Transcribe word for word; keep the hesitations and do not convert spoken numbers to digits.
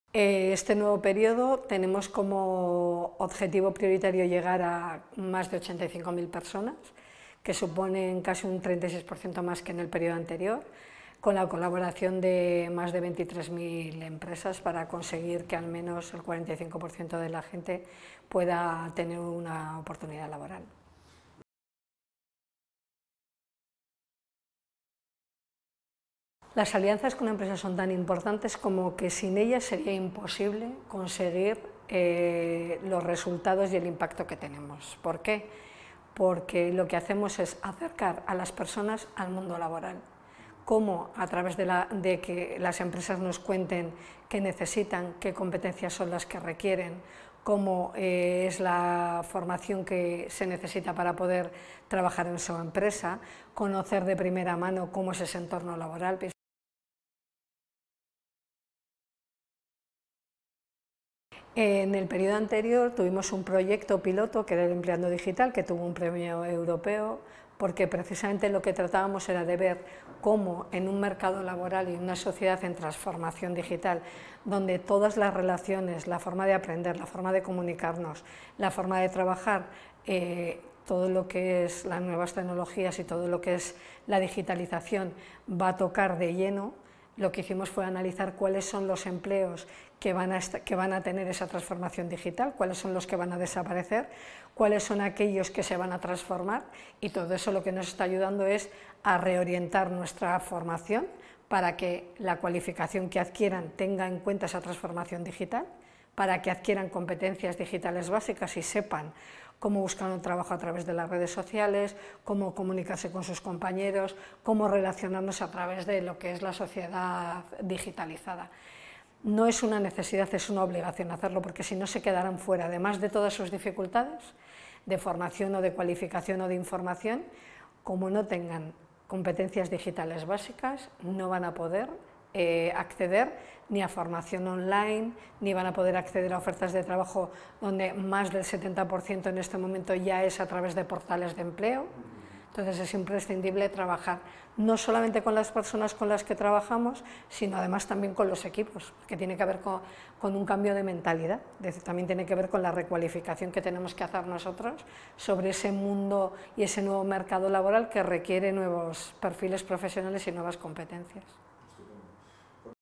Este nuevo periodo tenemos como objetivo prioritario llegar a más de ochenta y cinco mil personas, que suponen casi un treinta y seis por ciento más que en el periodo anterior, con la colaboración de más de veintitrés mil empresas para conseguir que al menos el cuarenta y cinco por ciento de la gente pueda tener una oportunidad laboral. Las alianzas con empresas son tan importantes como que sin ellas sería imposible conseguir eh, los resultados y el impacto que tenemos. ¿Por qué? Porque lo que hacemos es acercar a las personas al mundo laboral. Cómo a través de, la, de que las empresas nos cuenten qué necesitan, qué competencias son las que requieren, cómo eh, es la formación que se necesita para poder trabajar en su empresa, conocer de primera mano cómo es ese entorno laboral. En el periodo anterior tuvimos un proyecto piloto que era el Empleando Digital, que tuvo un premio europeo, porque precisamente lo que tratábamos era de ver cómo en un mercado laboral y en una sociedad en transformación digital, donde todas las relaciones, la forma de aprender, la forma de comunicarnos, la forma de trabajar, eh, todo lo que es las nuevas tecnologías y todo lo que es la digitalización va a tocar de lleno. Lo que hicimos fue analizar cuáles son los empleos que van, a que van a tener esa transformación digital, cuáles son los que van a desaparecer, cuáles son aquellos que se van a transformar, y todo eso lo que nos está ayudando es a reorientar nuestra formación para que la cualificación que adquieran tenga en cuenta esa transformación digital, para que adquieran competencias digitales básicas y sepan cómo buscar un trabajo a través de las redes sociales, cómo comunicarse con sus compañeros, cómo relacionarnos a través de lo que es la sociedad digitalizada. No es una necesidad, es una obligación hacerlo, porque si no se quedarán fuera, además de todas sus dificultades de formación o de cualificación o de información, como no tengan competencias digitales básicas, no van a poder Eh, acceder ni a formación online, ni van a poder acceder a ofertas de trabajo donde más del setenta por ciento en este momento ya es a través de portales de empleo. Entonces es imprescindible trabajar no solamente con las personas con las que trabajamos, sino además también con los equipos, que tiene que ver con, con un cambio de mentalidad, es decir, también tiene que ver con la recualificación que tenemos que hacer nosotros sobre ese mundo y ese nuevo mercado laboral que requiere nuevos perfiles profesionales y nuevas competencias.